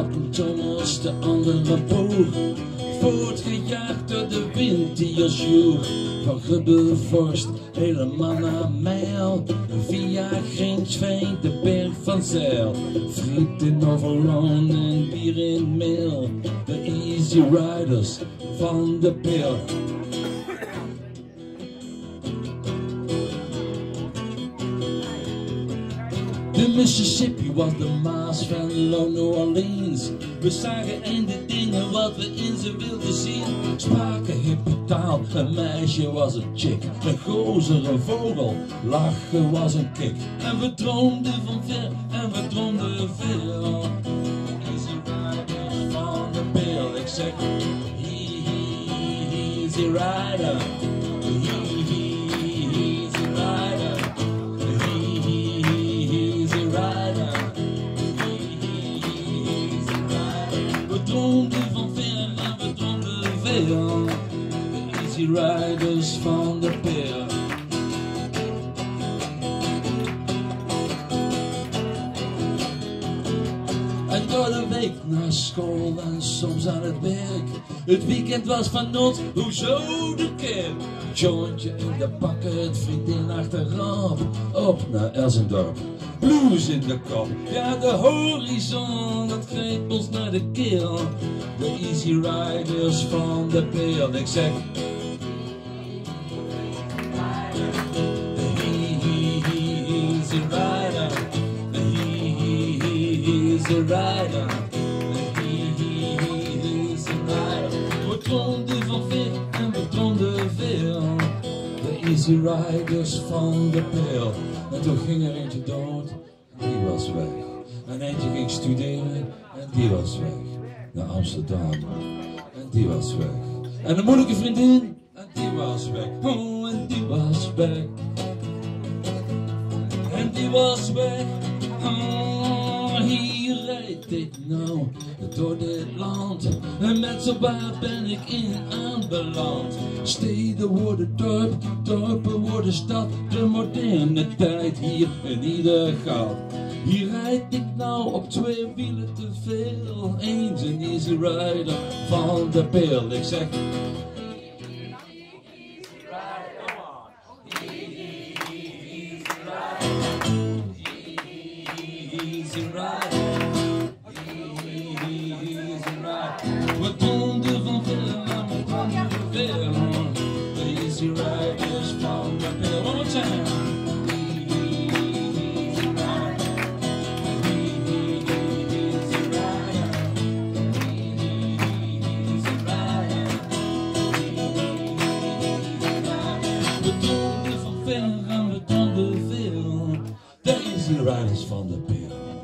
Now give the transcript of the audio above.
Malcolm Thomas, de andere boer, voortgejaagd door de wind die ons joeg. Van Grubbevorst helemaal naar Mijl, via Greensveen de berg van Zeil. Friet in Overloon en bier in Meel, de Easy Riders van de Pil. De Mississippi was de Maas van New Orleans. We zagen in de dingen wat we in ze wilden zien. Spraken hippe taal, een meisje was een chick. Een gozer, een vogel, lachen was een kick. En we droomden van ver, en we droomden veel. Easy Riders van de Pil. Ik zeg, easy rider. De Easy Riders van de Pil. En door de week naar school en soms aan het werk. Het weekend was van ons, hoezo de kerk? Jointje in de pakken, het vriendin achteraf. Op naar Elsendorp, blues in de kop. Ja, de horizon, dat greep ons naar de keel. De Easy Riders van de Pil. Ik zeg, Easy Rider, Easy Rider, Easy Rider. We droomden van ver en we droomden veel. De Easy Riders van de Pil. En toen ging er eentje dood, die was weg. En eentje ging studeren en die was weg. Naar Amsterdam, en die was weg. En een moeilijke vriendin, en die was weg. Oh, en die was weg. En die was weg. Oh, hier rijd ik nou door dit land. En met z'n waar ben ik in aanbeland. Steden worden dorp, dorpen worden stad. De moderne tijd hier in ieder gat. Hier rijd ik nou op twee wielen te veel. Eens een Easy Rider van de Pil. Ik zeg, Easy Rider, Easy Rider. We droomden van veel, maar we droomden veel. De Easy Riders van de Pil. One more time. We droomden van veel en we droomden veel. De Easy Riders van de Pil.